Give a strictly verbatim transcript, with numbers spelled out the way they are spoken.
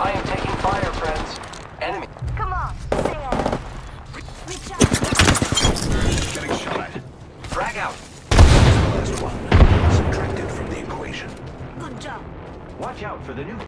I am taking fire, friends. Enemy. Come on, stay on. Reach out. Getting shot at. Frag out. Last one. Subtracted from the equation. Good job. Watch out for the new